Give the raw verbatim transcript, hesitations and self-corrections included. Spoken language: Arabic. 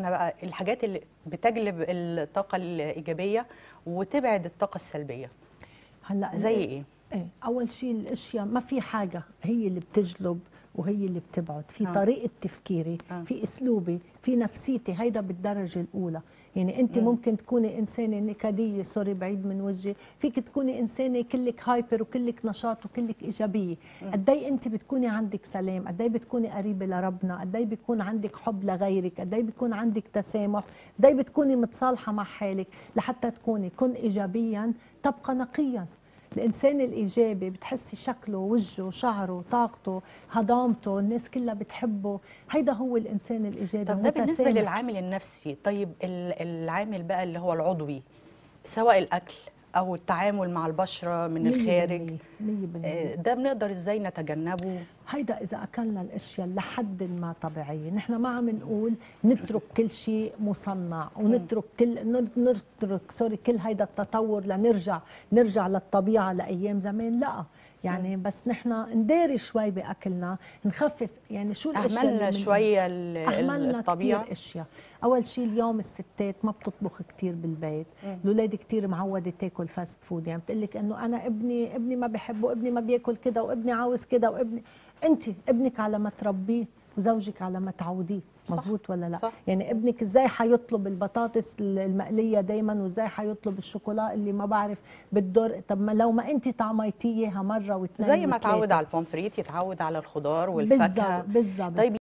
عرفنا بقى الحاجات اللي بتجلب الطاقه الايجابيه وتبعد الطاقه السلبيه. هلا زي ايه؟ ايه اول شيء الاشياء ما في حاجه هي اللي بتجلب وهي اللي بتبعد، في آه. طريقه تفكيري، آه. في اسلوبي، في نفسيتي، هيدا بالدرجه الاولى. يعني انت مم. ممكن تكوني انسانه نكديه، سوري بعيد من وجهي، فيك تكوني انسانه كلك هايبر وكلك نشاط وكلك ايجابيه. قد ايه انت بتكوني عندك سلام، قد ايه بتكوني قريبه لربنا، قد ايه بيكون عندك حب لغيرك، قد ايه بيكون عندك تسامح، قد ايه بتكوني متصالحه مع حالك. لحتى تكوني كن ايجابيا تبقى نقيا. الانسان الايجابي بتحسي شكله، وجهه، شعره، طاقته، هضامته، الناس كلها بتحبه. هيدا هو الانسان الايجابي، طب ده بالنسبه متسامح. للعامل النفسي. طيب ال- العامل بقى اللي هو العضوي، سواء الاكل او التعامل مع البشره من مية الخارج، بالمية مية بالمية. آه، ده بنقدر ازاي نتجنبه؟ هيدا إذا أكلنا الأشياء لحد ما طبيعية. نحن ما عم نقول نترك كل شيء مصنع مم. ونترك كل نر- نترك سوري كل هيدا التطور لنرجع نرجع للطبيعة لأيام زمان، لا. يعني بس نحن نداري شوي بأكلنا، نخفف. يعني شو الأشياء اللي اهملنا من شويه ال- ال- أهملنا الطبيعه. كثير أشياء. أول شيء اليوم الستات ما بتطبخ كثير بالبيت، مم. الأولاد كثير معودة تاكل فاست فود. يعني بتقول لك إنه أنا ابني ابني ما بحبه، ابني ما بياكل كده، وابني عاوز كده، وابني. انت ابنك على ما تربيه وزوجك على ما تعوديه، صح. مزبوط ولا لا؟ صح. يعني ابنك ازاي حيطلب البطاطس المقليه دايما، وازاي حيطلب الشوكولا اللي ما بعرف بتضر؟ طب ما لو ما انت طعميتيه اياها مره واثنين زي ما اتعود وثلاثه. على البومفريت يتعود على الخضار بالظبط والفاكهه. بالظبط. طيب